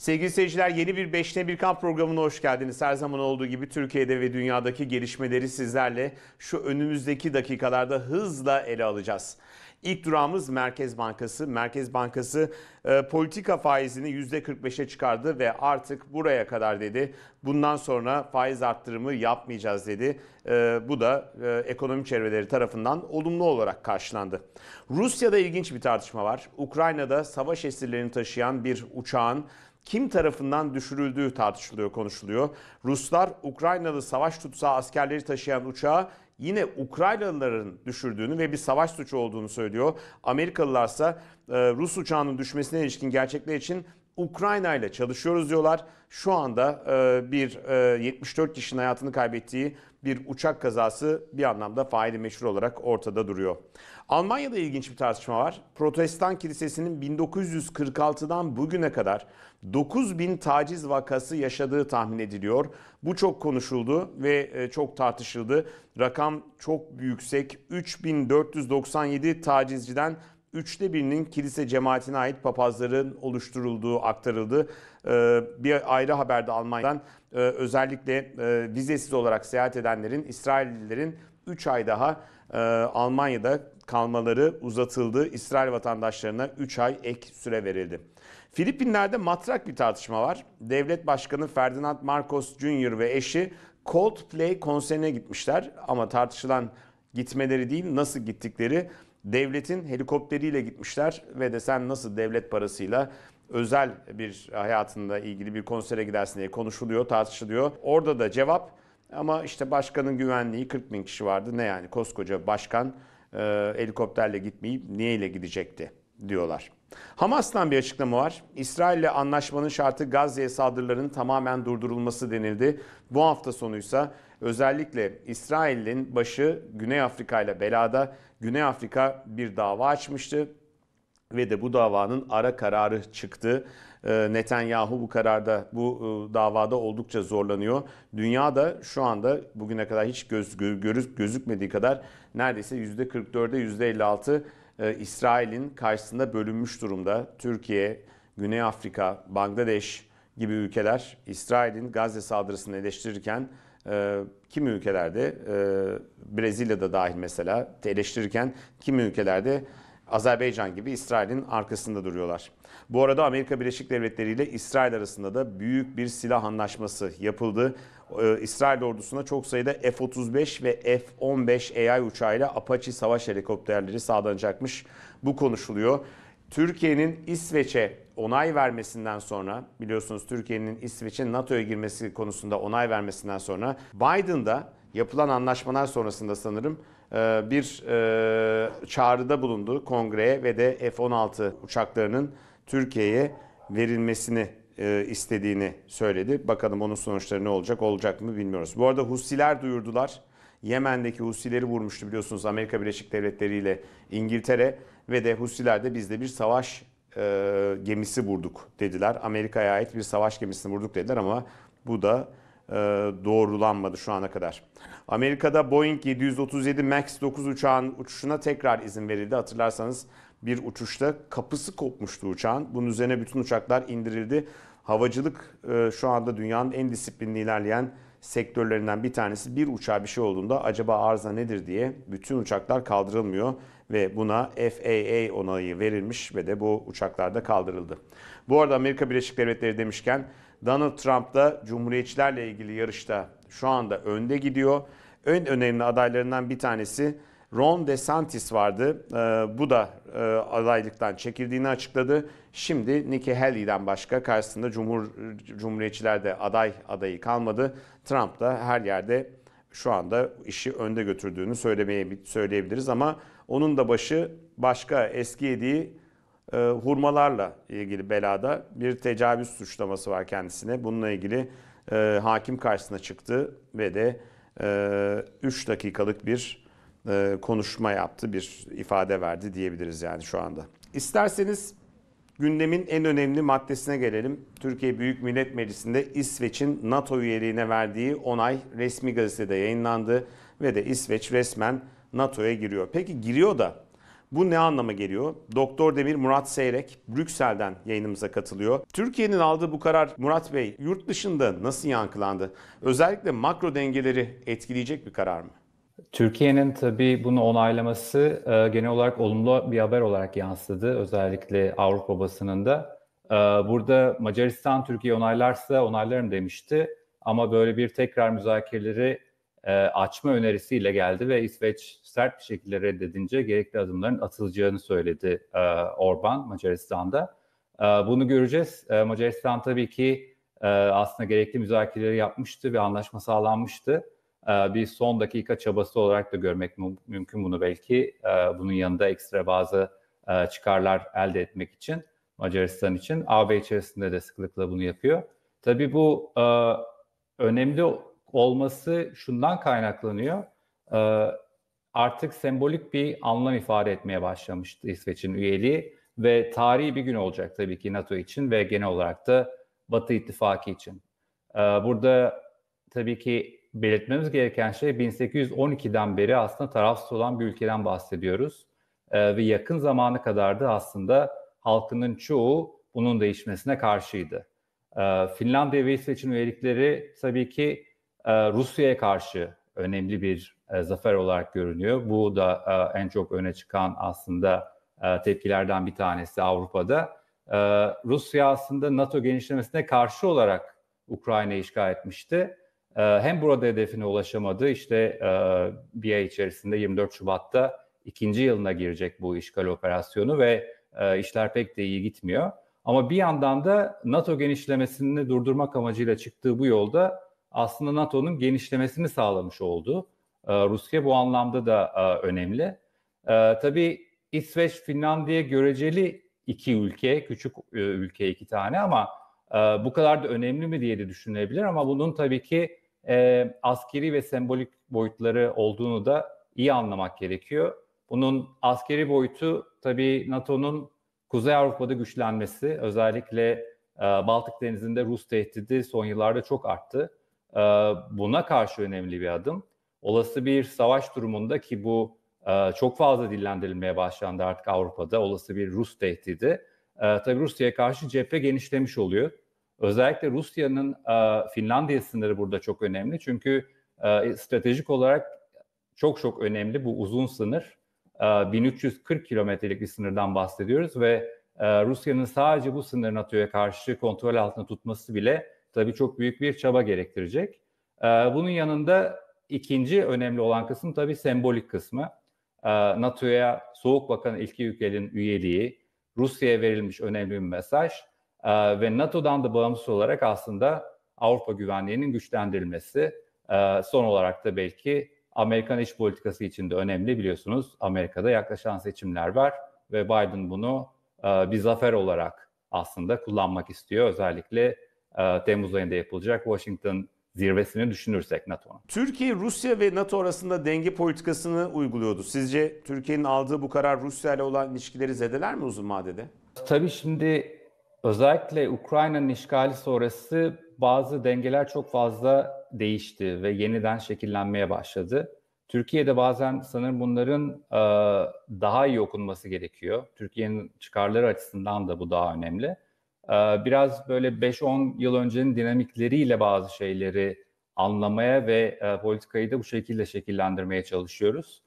Sevgili seyirciler, yeni bir 5'te 1 kamp programına hoş geldiniz. Her zaman olduğu gibi Türkiye'de ve dünyadaki gelişmeleri sizlerle şu önümüzdeki dakikalarda hızla ele alacağız. İlk durağımız Merkez Bankası. Merkez Bankası politika faizini %45'e çıkardı ve artık buraya kadar dedi. Bundan sonra faiz arttırımı yapmayacağız dedi. Bu da ekonomi çevreleri tarafından olumlu olarak karşılandı. Rusya'da ilginç bir tartışma var. Ukrayna'da savaş esirlerini taşıyan bir uçağın kim tarafından düşürüldüğü tartışılıyor, konuşuluyor. Ruslar Ukraynalı savaş tutsağı askerleri taşıyan uçağı yine Ukraynalıların düşürdüğünü ve bir savaş suçu olduğunu söylüyor. Amerikalılarsa Rus uçağının düşmesine ilişkin gerçekler için Ukrayna ile çalışıyoruz diyorlar. Şu anda 74 kişinin hayatını kaybettiği bir uçak kazası bir anlamda faili meşru olarak ortada duruyor. Almanya'da ilginç bir tartışma var. Protestan Kilisesi'nin 1946'dan bugüne kadar 9.000 taciz vakası yaşadığı tahmin ediliyor. Bu çok konuşuldu ve çok tartışıldı. Rakam çok yüksek. 3.497 tacizciden 1/3'ünün kilise cemaatine ait papazların oluşturulduğu aktarıldı. Bir ayrı haberde Almanya'dan özellikle vizesiz olarak seyahat edenlerin, İsraillilerin 3 ay daha Almanya'da kalmaları uzatıldı. İsrail vatandaşlarına 3 ay ek süre verildi. Filipinler'de matrak bir tartışma var. Devlet Başkanı Ferdinand Marcos Jr. ve eşi Coldplay konserine gitmişler. Ama tartışılan gitmeleri değil, nasıl gittikleri. Devletin helikopteriyle gitmişler ve de sen nasıl devlet parasıyla özel bir hayatında ilgili bir konsere gidersin diye konuşuluyor, tartışılıyor. Orada da cevap, ama işte başkanın güvenliği 40.000 kişi vardı. Ne yani, koskoca başkan helikopterle gitmeyip niyeyle gidecekti diyorlar. Hamas'tan bir açıklama var. İsrail'le anlaşmanın şartı Gazze'ye saldırıların tamamen durdurulması denildi. Bu hafta sonuysa özellikle İsrail'in başı Güney Afrika ile belada. Güney Afrika bir dava açmıştı ve de bu davanın ara kararı çıktı. Netanyahu bu kararda, bu davada oldukça zorlanıyor. Dünyada şu anda bugüne kadar hiç gözükmediği kadar neredeyse %44'e %56 İsrail'in karşısında bölünmüş durumda. Türkiye, Güney Afrika, Bangladeş gibi ülkeler İsrail'in Gazze saldırısını eleştirirken kimi ülkelerde Brezilya'da dahil mesela eleştirirken kimi ülkelerde Azerbaycan gibi İsrail'in arkasında duruyorlar. Bu arada Amerika Birleşik Devletleri ile İsrail arasında da büyük bir silah anlaşması yapıldı. İsrail ordusuna çok sayıda F-35 ve F-15 AI uçağıyla Apache savaş helikopterleri sağlanacakmış. Bu konuşuluyor. Türkiye'nin İsveç'e onay vermesinden sonra, biliyorsunuz Türkiye'nin İsveç'e NATO'ya girmesi konusunda onay vermesinden sonra Biden'da yapılan anlaşmalar sonrasında sanırım bir çağrıda bulundu kongreye ve de F-16 uçaklarının Türkiye'ye verilmesini istediğini söyledi. Bakalım onun sonuçları ne olacak, olacak mı bilmiyoruz. Bu arada Husiler duyurdular. Yemen'deki Husileri vurmuştu biliyorsunuz Amerika Birleşik Devletleri ile İngiltere ve de Husiler de biz de bir savaş gemisi vurduk dediler. Amerika'ya ait bir savaş gemisini vurduk dediler ama bu da doğrulanmadı şu ana kadar. Amerika'da Boeing 737 MAX 9 uçağın uçuşuna tekrar izin verildi. Hatırlarsanız bir uçuşta kapısı kopmuştu uçağın. Bunun üzerine bütün uçaklar indirildi. Havacılık şu anda dünyanın en disiplinli ilerleyen sektörlerinden bir tanesi. Bir uçağa bir şey olduğunda acaba arıza nedir diye bütün uçaklar kaldırılmıyor ve buna FAA onayı verilmiş ve de bu uçaklar da kaldırıldı. Bu arada Amerika Birleşik Devletleri demişken Donald Trump da Cumhuriyetçilerle ilgili yarışta şu anda önde gidiyor. En önemli adaylarından bir tanesi Ron DeSantis vardı. Bu da adaylıktan çekildiğini açıkladı. Şimdi Nikki Haley'den başka karşısında Cumhuriyetçilerde adayı kalmadı. Trump da her yerde şu anda işi önde götürdüğünü söyleyebiliriz ama onun da başı başka eski yediği hurmalarla ilgili belada bir tecavüz suçlaması var kendisine. Bununla ilgili hakim karşısına çıktı ve de 3 dakikalık bir konuşma yaptı, bir ifade verdi diyebiliriz yani şu anda. İsterseniz gündemin en önemli maddesine gelelim. Türkiye Büyük Millet Meclisi'nde İsveç'in NATO üyeliğine verdiği onay resmi gazetede yayınlandı ve de İsveç resmen NATO'ya giriyor. Peki giriyor da Bu ne anlama geliyor? Doktor Demir Murat Seyrek Brüksel'den yayınımıza katılıyor. Türkiye'nin aldığı bu karar Murat Bey yurt dışında nasıl yankılandı? Özellikle makro dengeleri etkileyecek bir karar mı? Türkiye'nin tabii bunu onaylaması genel olarak olumlu bir haber olarak yansıdı. Özellikle Avrupa basınında. Burada Macaristan Türkiye onaylarsa onaylarım demişti. Ama böyle bir tekrar müzakereleri açma önerisiyle geldi ve İsveç sert bir şekilde reddedince gerekli adımların atılacağını söyledi Orban Macaristan'da. Bunu göreceğiz. Macaristan tabii ki aslında gerekli müzakereleri yapmıştı ve anlaşma sağlanmıştı. Bir son dakika çabası olarak da görmek mümkün bunu belki. Bunun yanında ekstra bazı çıkarlar elde etmek için Macaristan için. AB içerisinde de sıklıkla bunu yapıyor. Tabii bu önemli olması şundan kaynaklanıyor. Artık sembolik bir anlam ifade etmeye başlamıştı İsveç'in üyeliği ve tarihi bir gün olacak tabii ki NATO için ve genel olarak da Batı İttifakı için. Burada tabii ki belirtmemiz gereken şey 1812'den beri aslında tarafsız olan bir ülkeden bahsediyoruz. Ve yakın zamana kadar da aslında halkının çoğu bunun değişmesine karşıydı. Finlandiya ve İsveç'in üyelikleri tabii ki Rusya'ya karşı önemli bir zafer olarak görünüyor. Bu da en çok öne çıkan aslında tepkilerden bir tanesi Avrupa'da. Rusya aslında NATO genişlemesine karşı olarak Ukrayna'yı işgal etmişti. Hem burada hedefine ulaşamadı, işte bir ay içerisinde 24 Şubat'ta ikinci yılına girecek bu işgal operasyonu ve işler pek de iyi gitmiyor. Ama bir yandan da NATO genişlemesini durdurmak amacıyla çıktığı bu yolda aslında NATO'nun genişlemesini sağlamış oldu. Rusya bu anlamda da önemli. Tabii İsveç, Finlandiya göreceli iki ülke, küçük ülke iki tane ama bu kadar da önemli mi diye de düşünülebilir ama bunun tabii ki askeri ve sembolik boyutları olduğunu da iyi anlamak gerekiyor. Bunun askeri boyutu tabii NATO'nun Kuzey Avrupa'da güçlenmesi, özellikle Baltık Denizi'nde Rus tehdidi son yıllarda çok arttı. Buna karşı önemli bir adım. Olası bir savaş durumunda ki bu çok fazla dillendirilmeye başlandı artık Avrupa'da, olası bir Rus tehdidi. Tabii Rusya'ya karşı cephe genişlemiş oluyor. Özellikle Rusya'nın Finlandiya sınırı burada çok önemli. Çünkü stratejik olarak çok önemli bu uzun sınır. 1340 kilometrelik bir sınırdan bahsediyoruz ve Rusya'nın sadece bu sınırı NATO'ya karşı kontrol altında tutması bile tabii çok büyük bir çaba gerektirecek. Bunun yanında ikinci önemli olan kısım tabii sembolik kısmı. NATO'ya soğuk bakan ilk ülkenin üyeliği, Rusya'ya verilmiş önemli bir mesaj ve NATO'dan da bağımsız olarak aslında Avrupa güvenliğinin güçlendirilmesi. Son olarak da belki Amerikan iç politikası için de önemli, biliyorsunuz. Amerika'da yaklaşan seçimler var ve Biden bunu bir zafer olarak aslında kullanmak istiyor. Özellikle Temmuz ayında yapılacak Washington zirvesini düşünürsek NATO'nun. Türkiye, Rusya ve NATO arasında denge politikasını uyguluyordu. Sizce Türkiye'nin aldığı bu karar Rusya ile olan ilişkileri zedeler mi uzun vadede? Tabii şimdi özellikle Ukrayna'nın işgali sonrası bazı dengeler çok fazla değişti ve yeniden şekillenmeye başladı. Türkiye'de bazen sanırım bunların daha iyi okunması gerekiyor. Türkiye'nin çıkarları açısından da bu daha önemli. Biraz böyle 5-10 yıl öncenin dinamikleriyle bazı şeyleri anlamaya ve politikayı da bu şekilde şekillendirmeye çalışıyoruz.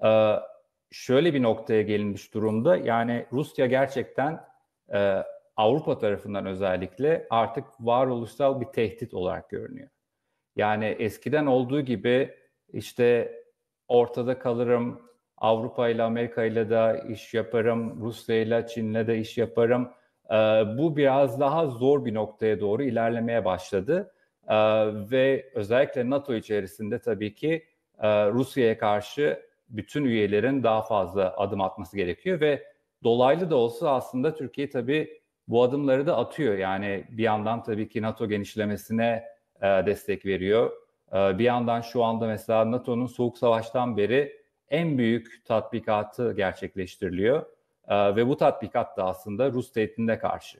Şöyle bir noktaya gelinmiş durumda. Yani Rusya gerçekten Avrupa tarafından özellikle artık varoluşsal bir tehdit olarak görünüyor. Yani eskiden olduğu gibi işte ortada kalırım, Avrupa ile Amerika ile de iş yaparım, Rusya ile Çin'le de iş yaparım. Bu biraz daha zor bir noktaya doğru ilerlemeye başladı. Ve özellikle NATO içerisinde tabii ki Rusya'ya karşı bütün üyelerin daha fazla adım atması gerekiyor ve dolaylı da olsa aslında Türkiye tabii bu adımları da atıyor. Yani bir yandan tabii ki NATO genişlemesine destek veriyor. Bir yandan şu anda mesela NATO'nun Soğuk Savaş'tan beri en büyük tatbikatı gerçekleştiriliyor. Ve bu tatbikat da aslında Rus tehdidine karşı.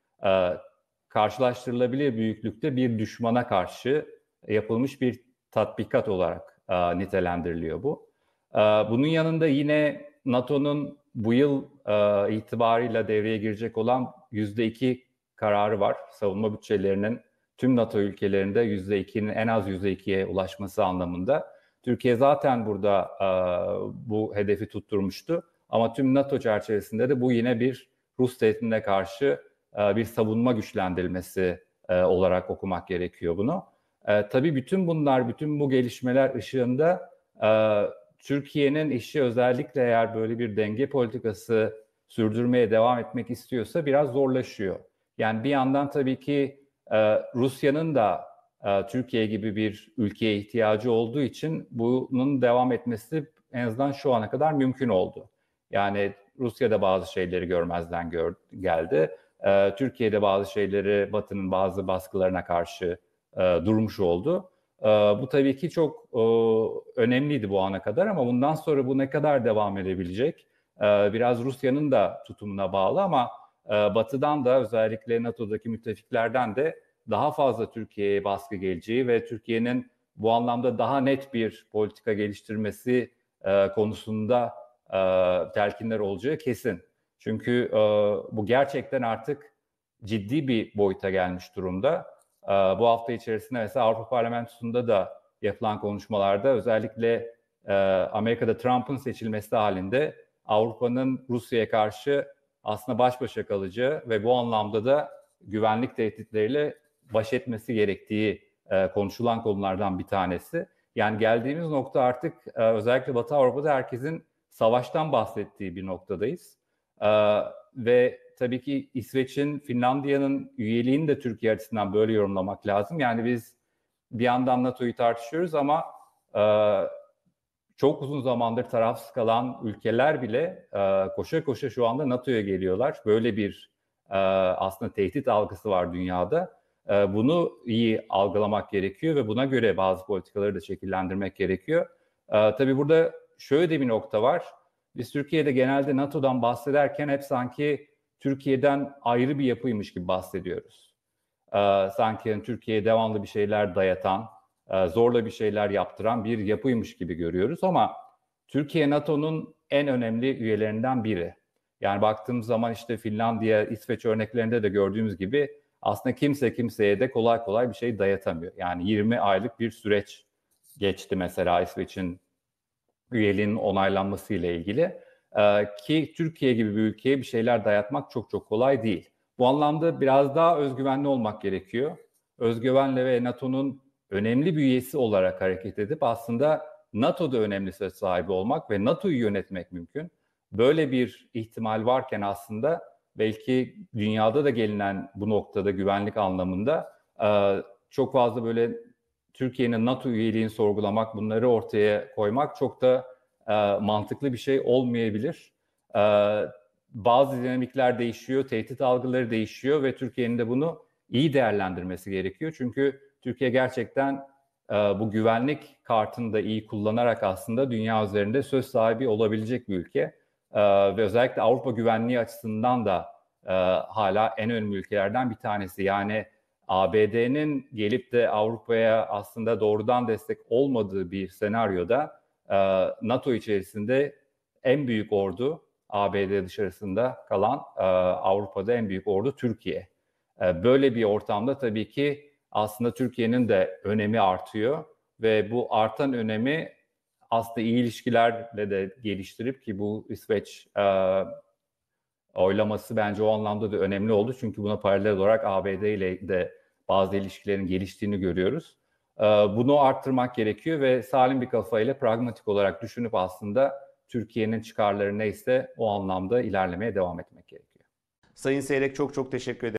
Karşılaştırılabilir büyüklükte bir düşmana karşı yapılmış bir tatbikat olarak nitelendiriliyor bu. Bunun yanında yine NATO'nun bu yıl itibarıyla devreye girecek olan %2 kararı var. Savunma bütçelerinin tüm NATO ülkelerinde %2'nin en az %2'ye ulaşması anlamında. Türkiye zaten burada bu hedefi tutturmuştu. Ama tüm NATO çerçevesinde de bu yine bir Rus tehdidine karşı bir savunma güçlendirilmesi olarak okumak gerekiyor bunu. Tabii bütün bu gelişmeler ışığında Türkiye'nin işi özellikle eğer böyle bir denge politikası sürdürmeye devam etmek istiyorsa biraz zorlaşıyor. Yani bir yandan tabii ki Rusya'nın da Türkiye gibi bir ülkeye ihtiyacı olduğu için bunun devam etmesi en azından şu ana kadar mümkün oldu. Yani Rusya'da bazı şeyleri görmezden geldi. Türkiye'de bazı şeyleri Batı'nın bazı baskılarına karşı durmuş oldu. Bu tabii ki çok önemliydi bu ana kadar ama bundan sonra bu ne kadar devam edebilecek? Biraz Rusya'nın da tutumuna bağlı ama Batı'dan da özellikle NATO'daki müttefiklerden de daha fazla Türkiye'ye baskı geleceği ve Türkiye'nin bu anlamda daha net bir politika geliştirmesi konusunda telkinler olacağı kesin. Çünkü bu gerçekten artık ciddi bir boyuta gelmiş durumda. Bu hafta içerisinde mesela Avrupa Parlamentosu'nda da yapılan konuşmalarda özellikle Amerika'da Trump'ın seçilmesi halinde Avrupa'nın Rusya'ya karşı aslında baş başa kalacağı ve bu anlamda da güvenlik tehditleriyle baş etmesi gerektiği konuşulan konulardan bir tanesi. Yani geldiğimiz nokta artık özellikle Batı Avrupa'da herkesin savaştan bahsettiği bir noktadayız. Ve tabii ki İsveç'in, Finlandiya'nın üyeliğini de Türkiye açısından böyle yorumlamak lazım. Yani biz bir yandan NATO'yu tartışıyoruz ama çok uzun zamandır tarafsız kalan ülkeler bile koşa koşa şu anda NATO'ya geliyorlar. Böyle bir aslında tehdit algısı var dünyada. Bunu iyi algılamak gerekiyor ve buna göre bazı politikaları da şekillendirmek gerekiyor. Tabii burada şöyle de bir nokta var. Biz Türkiye'de genelde NATO'dan bahsederken hep sanki Türkiye'den ayrı bir yapıymış gibi bahsediyoruz. Sanki yani Türkiye'ye devamlı bir şeyler dayatan, zorla bir şeyler yaptıran bir yapıymış gibi görüyoruz ama Türkiye NATO'nun en önemli üyelerinden biri. Yani baktığımız zaman işte Finlandiya, İsveç örneklerinde de gördüğümüz gibi aslında kimse kimseye de kolay kolay bir şey dayatamıyor. Yani 20 aylık bir süreç geçti mesela İsveç'in üyeliğinin onaylanması ile ilgili ki Türkiye gibi bir ülkeye bir şeyler dayatmak çok çok kolay değil. Bu anlamda biraz daha özgüvenli olmak gerekiyor. Özgüvenle ve NATO'nun önemli bir üyesi olarak hareket edip aslında NATO'da önemli söz sahibi olmak ve NATO'yu yönetmek mümkün. Böyle bir ihtimal varken aslında belki dünyada da gelinen bu noktada güvenlik anlamında çok fazla böyle Türkiye'nin NATO üyeliğini sorgulamak, bunları ortaya koymak çok da mantıklı bir şey olmayabilir. Bazı dinamikler değişiyor, tehdit algıları değişiyor ve Türkiye'nin de bunu iyi değerlendirmesi gerekiyor. Çünkü Türkiye gerçekten bu güvenlik kartını da iyi kullanarak aslında dünya üzerinde söz sahibi olabilecek bir ülke. Ve özellikle Avrupa güvenliği açısından da hala en önemli ülkelerden bir tanesi. Yani ABD'nin gelip de Avrupa'ya aslında doğrudan destek olmadığı bir senaryoda NATO içerisinde en büyük ordu, ABD dışarısında kalan Avrupa'da en büyük ordu Türkiye. Böyle bir ortamda tabii ki aslında Türkiye'nin de önemi artıyor ve bu artan önemi aslında iyi ilişkilerle de geliştirip ki bu İsveç oylaması bence o anlamda da önemli oldu. Çünkü buna paralel olarak ABD ile de bazı ilişkilerin geliştiğini görüyoruz. Bunu arttırmak gerekiyor ve salim bir kafayla pragmatik olarak düşünüp aslında Türkiye'nin çıkarları neyse o anlamda ilerlemeye devam etmek gerekiyor. Sayın Seyrek çok çok teşekkür ederim.